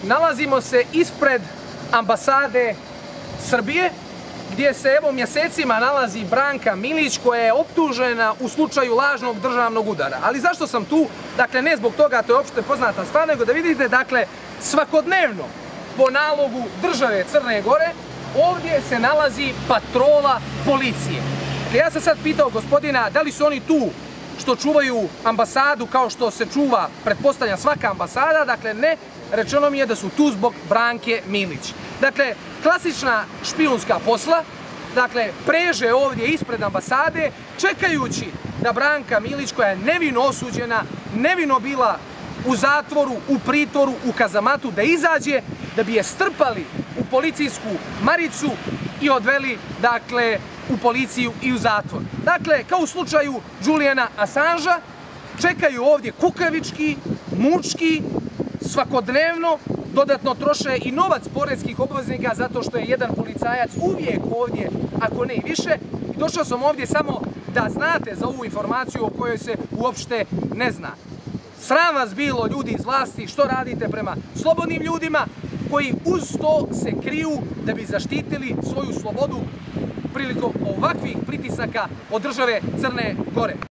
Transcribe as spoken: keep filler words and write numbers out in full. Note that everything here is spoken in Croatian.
Nalazimo se ispred ambasade Srbije, gdje se evo mjesecima nalazi Branka Milić koja je optužena u slučaju lažnog državnog udara. Ali zašto sam tu? Dakle, ne zbog toga, to je opšte poznata stvar, nego da vidite, dakle, svakodnevno po nalogu države Crne Gore ovdje se nalazi patrola policije. Dakle, ja sam sad pitao gospodina da li su oni tu što čuvaju ambasadu kao što se čuva, pretpostavlja, svaka ambasada. Dakle, ne, rečeno mi je da su tu zbog Branke Milić. Dakle, klasična špijunska posla, dakle, preže ovdje ispred ambasade, čekajući da Branka Milić, koja je nevino osuđena, nevino bila u zatvoru, u pritvoru, u kazamatu, da izađe, da bi je strpali u policijsku maricu i odveli, dakle, u policiju i u zatvor. Dakle, kao u slučaju Juliana Assangea, čekaju ovdje kukavički, mučki, svakodnevno, dodatno troše i novac poreskih obveznika zato što je jedan policajac uvijek ovdje, ako ne i više. I došao sam ovdje samo da znate za ovu informaciju o kojoj se uopšte ne zna. Sram vas bilo, ljudi iz vlasti, što radite prema slobodnim ljudima koji uz to se kriju da bi zaštitili svoju slobodu prilikom ovakvih pritisaka od države Crne Gore.